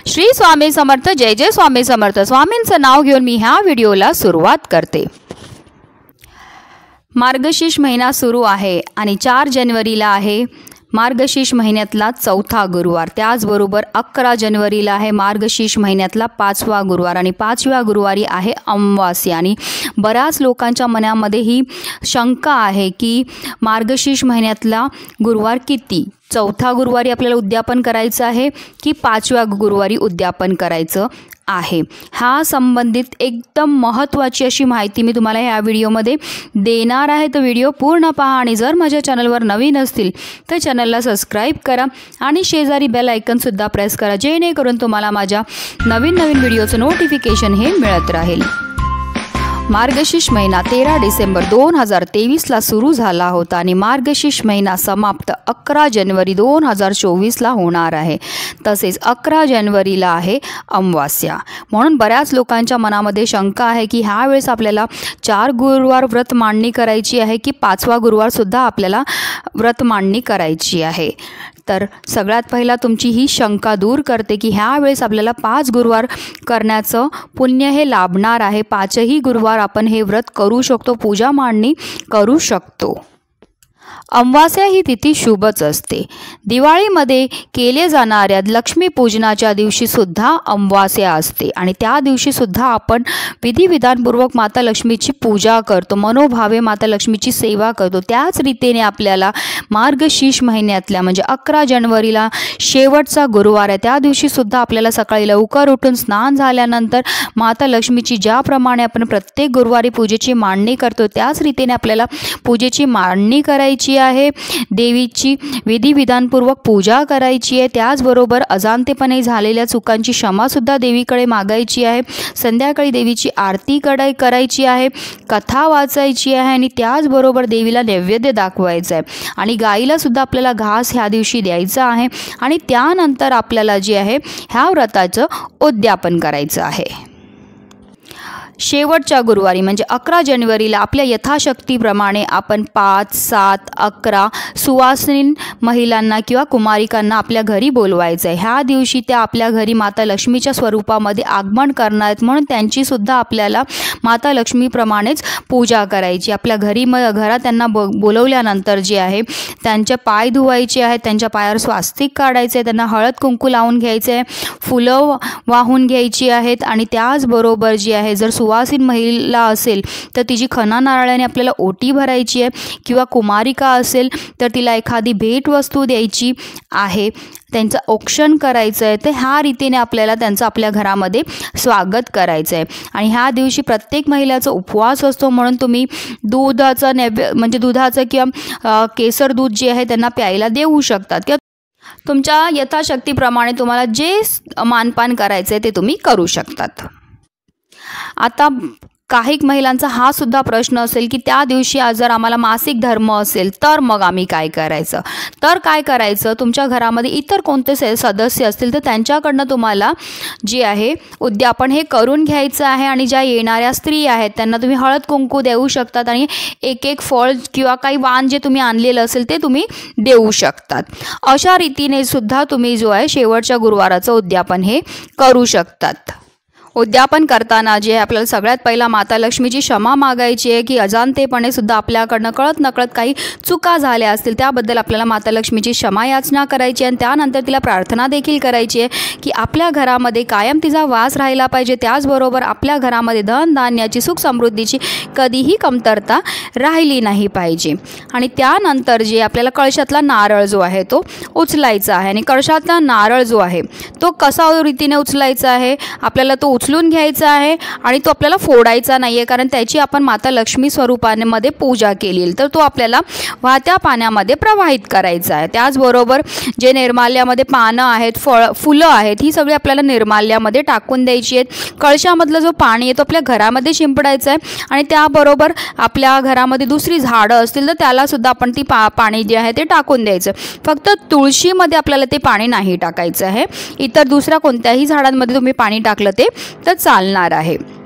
श्री स्वामी समर्थ. जय जय स्वामी समर्थ. स्वामींचं नाव घेऊन मी ह्या व्हिडिओला सुरुवात करते. मार्गशीर्ष महिना सुरू आहे आणि 4 जानेवारीला आहे मार्गशीर्ष महिन्यातला 4था गुरुवार. त्याचबरोबर 11 जानेवारीला आहे मार्गशीर्ष महिन्यातला 5वा गुरुवार आणि 5व्या गुरुवारी आहे अमावास्या. आणि बऱ्याच लोकांच्या मनामध्ये ही शंका आहे की मार्गशीर्ष महिन्यातला गुरुवार किती, 4था गुरुवारी आपल्याला उद्यापन करायचं आहे की 5व्या गुरुवारी उद्यापन करायचं आहे. ह्या संबंधित एकदम महत्त्वाची अशी माहिती मी तुम्हाला ह्या व्हिडिओमध्ये देणार आहे. तर व्हिडिओ पूर्ण पहा आणि जर माझ्या चॅनलवर नवीन असतील तर चॅनलला सबस्क्राईब करा आणि शेजारी बेल आयकॉनसुद्धा प्रेस करा, जेणेकरून तुम्हाला माझ्या नवीन व्हिडिओचं नोटिफिकेशन हे मिळत राहील. मार्गशीर्ष महिना 13 डिसेंबर 2023ला सुरू झाला होता आणि मार्गशीर्ष महिना समाप्त 11 जानेवारी 2024ला होणार आहे. तसेच 11 जानेवारीला आहे अमावास्या. म्हणून बऱ्याच लोकांच्या मनामध्ये शंका आहे की ह्या वेळेस आपल्याला 4 गुरुवार व्रत मांडणी करायची आहे की 5वा गुरुवारसुद्धा आपल्याला व्रत मांडणी करायची आहे. तर सगळ्यात पहिला तुमची ही शंका दूर करते की ह्या वेळेस आपल्याला 5 गुरुवार करण्याचं पुण्य हे लाभणार आहे. 5ही गुरुवार आपण हे व्रत करू शकतो, पूजा मांडणी करू शकतो. अमावास्या ही तिथी शुभच असते. दिवाळीमध्ये केले जाणाऱ्या लक्ष्मीपूजनाच्या दिवशीसुद्धा अमावास्या असते आणि त्या दिवशीसुद्धा आपण विधिविधानपूर्वक माता लक्ष्मीची पूजा करतो, मनोभावे माता लक्ष्मीची सेवा करतो. त्याच रीतीने आपल्याला मार्गशीर्ष महिन्यातल्या म्हणजे 11 जानेवारीला शेवटचा गुरुवार आहे, त्या दिवशीसुद्धा आपल्याला सकाळी लवकर उठून स्नान झाल्यानंतर माता लक्ष्मीची ज्याप्रमाणे आपण प्रत्येक गुरुवारी पूजेची मांडणी करतो त्याच रीतीने आपल्याला पूजेची मांडणी करायची आहे. देवीची विधिविधानपूर्वक पूजा करायची आहे. त्याचबरोबर अजाणतेपणे झालेल्या चुकांची क्षमासुद्धा देवीकडे मागायची आहे. संध्याकाळी देवीची आरती करायची आहे, कथा वाचायची आहे आणि त्याचबरोबर देवीला नैवेद्य दाखवायचं आहे आणि गाईला सुद्धा आपल्याला घास ह्या दिवशी द्यायचा आहे आणि त्यानंतर आपल्याला जे आहे ह्या व्रताचं उद्यापन करायचं आहे. शेवटच्या गुरुवारी म्हणजे 11 जानेवारीला आपल्या यथाशक्तीप्रमाणे आपण 5, 7, 11 सुवासिनी महिलांना किंवा कुमारिकांना आपल्या घरी बोलवायचं आहे. ह्या दिवशी त्या आपल्या घरी माता लक्ष्मीच्या स्वरूपामध्ये आगमन करणार आहेत, म्हणून त्यांचीसुद्धा आपल्याला माता लक्ष्मीप्रमाणेच पूजा करायची. आपल्या घरात त्यांना बोलवल्यानंतर जे आहे त्यांचे पाय धुवायचे आहेत, त्यांच्या पायावर स्वास्तिक काढायचे आहे, त्यांना हळद कुंकू लावून घ्यायचे आहे, फुलं वाहून घ्यायची आहेत आणि त्याचबरोबर जी आहे जर सुवासिन महिला असेल तर तिची खणा नारळाने आपल्याला ओटी भरायची आहे किंवा कुमारिका असेल तर तिला एखादी भेटवस्तू द्यायची आहे, त्यांचं औक्षण करायचं आहे. तर ह्या रीतीने आपल्याला त्यांचं आपल्या घरामध्ये स्वागत करायचं आहे. आणि ह्या दिवशी प्रत्येक महिलाचा उपवास असतो, म्हणून तुम्ही दुधाचं म्हणजे दुधाचं किंवा केसर दूध जे आहे त्यांना प्यायला देऊ शकतात किंवा तुमच्या यथाशक्तीप्रमाणे तुम्हाला जे मानपान करायचं आहे ते तुम्ही करू शकतात. आता काही महिलांचा हा सुद्धा प्रश्न असेल की त्या दिवशी जर आम्हाला मासिक धर्म असेल तर मग आम्ही काय करायचं. तर काय करायचं, तुमच्या घरामध्ये इतर कोणते सदस्य असतील तर त्यांच्याकडनं तुम्हाला जे आहे उद्यापन हे करून घ्यायचं आहे आणि ज्या येणाऱ्या स्त्री आहेत त्यांना तुम्ही हळद कुंकू देऊ शकतात आणि एक फळ किंवा काही वाण जे तुम्ही आणलेलं असेल ते तुम्ही देऊ शकतात. अशा रीतीने सुद्धा तुम्ही जो आहे शेवटच्या गुरुवाराचं उद्यापन हे करू शकतात. उद्यापन करताना जे आपल्याला सगळ्यात पहिला माता लक्ष्मीची क्षमा मागायची आहे की अजाणतेपणे सुद्धा आपल्याकडनं कळत नकळत काही चुका झाल्या असतील त्याबद्दल आपल्याला माता लक्ष्मीची क्षमा याचना करायची आणि त्यानंतर तिला प्रार्थना देखील करायची आहे की आपल्या घरामध्ये कायम तिचा वास राहिला पाहिजे. त्याचबरोबर आपल्या घरामध्ये धनधान्याची सुख समृद्धीची कधीही कमतरता राहिली नाही पाहिजे. आणि त्यानंतर जे आपल्याला कळशातला नारळ जो आहे तो उचलायचा आहे आणि कळशातला नारळ जो आहे तो कसा रीतीने उचलायचा आहे, आपल्याला तो उचलून घ्यायचा आहे आणि तो आपल्याला फोडायचा नाही आहे, कारण त्याची आपण माता लक्ष्मी स्वरूपामध्ये पूजा केली तर तो आपल्याला वाहत्या पाण्यामध्ये प्रवाहित करायचा आहे. त्याचबरोबर जे निर्माल्यामध्ये पानं आहेत, फुलं आहेत, ही सगळी आपल्याला निर्माल्यामध्ये टाकून द्यायची आहेत. कळशामधलं जो पाणी आहे तो आपल्या घरामध्ये शिंपडायचं आहे आणि त्याबरोबर आपल्या घरामध्ये दुसरी झाडं असतील तर त्यालासुद्धा आपण ती पाणी जे आहे ते टाकून द्यायचं. फक्त तुळशीमध्ये आपल्याला ते पाणी नाही टाकायचं आहे. इतर दुसऱ्या कोणत्याही झाडांमध्ये तुम्ही पाणी टाकलं ते तर चालणार आहे.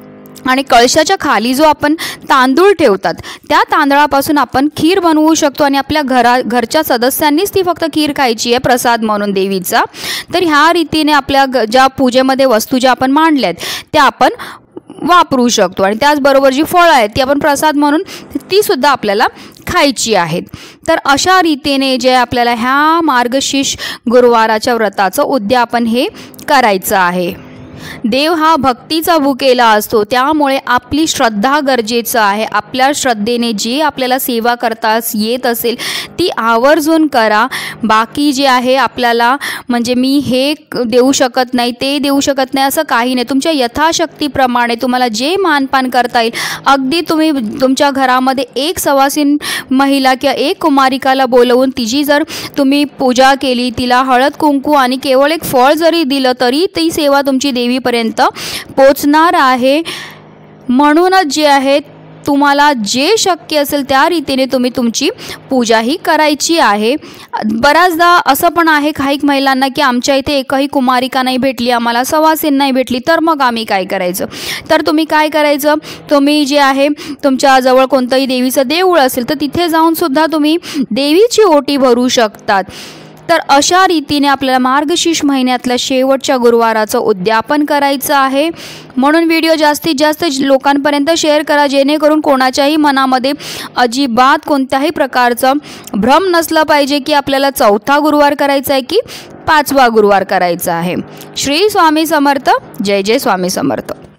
आणि कळशाच्या खाली जो आपण तांदूळ ठेवतात त्या तांदळापासून आपण खीर बनवू शकतो आणि आपल्या घरच्या सदस्यांनीच ती फक्त खीर खायची आहे प्रसाद म्हणून देवीचा. तर ह्या रीतीने आपल्या ज्या पूजेमध्ये वस्तू ज्या आपण मांडल्या आहेत त्या आपण वापरू शकतो आणि त्याचबरोबर जी फळं आहेत ती आपण प्रसाद म्हणून तीसुद्धा आपल्याला खायची आहेत. तर अशा रीतीने जे आपल्याला ह्या मार्गशीर्ष गुरुवाराच्या व्रताचं उद्यापन हे करायचं आहे. देव हा भक्तीचा भुकेला असतो, त्यामुळे आपली श्रद्धा गरजेचं आहे. आपल्या श्रद्धेने जे आपल्याला सेवा करता येत असेल ती आवर्जून करा. बाकी जे आहे आपल्याला म्हणजे मी हे देऊ शकत नाही ते देऊ शकत नाही असं काही नाही. तुमच्या यथाशक्तीप्रमाणे तुम्हाला जे मानपान करता येईल, अगदी तुम्ही तुमच्या घरामध्ये एक सवासीन महिला किंवा एक कुमारिकाला बोलवून तिची जर तुम्ही पूजा केली, तिला हळद कुंकू आणि केवळ एक फळ जरी दिलं तरी ती सेवा तुमची देवीपर्यंत पोचणार आहे. म्हणूनच जे आहे तुम्हाला जे शक्य असेल त्या रीतीने तुम्ही तुमची पूजा ही करायची आहे. बऱ्याचदा असं पण आहे काही महिलांना की आमच्या इथे एकही कुमारिका नाही भेटली, आम्हाला सवासीन नाही भेटली, तर मग आम्ही काय करायचं. तर तुम्ही काय करायचं, तुम्ही जे आहे तुमच्या जवळ कोणतंही देवीचं देऊळ असेल तर तिथे जाऊन सुद्धा तुम्ही देवीची ओटी भरू शकतात. तर अशा रीतीने आपल्याला मार्गशीर्ष महिन्यातल्या शेवटच्या गुरुवाराचं उद्यापन करायचं आहे. म्हणून व्हिडिओ जास्तीत जास्त लोकांपर्यंत शेअर करा, जेणेकरून कोणाच्याही मनामध्ये अजिबात कोणत्याही प्रकारचं भ्रम नसलं पाहिजे की आपल्याला 4था गुरुवार करायचा आहे की 5वा गुरुवार करायचा आहे. श्री स्वामी समर्थ. जय जय स्वामी समर्थ.